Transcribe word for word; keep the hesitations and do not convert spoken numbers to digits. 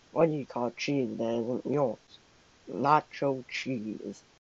What do you call cheese that isn't yours? Nacho cheese.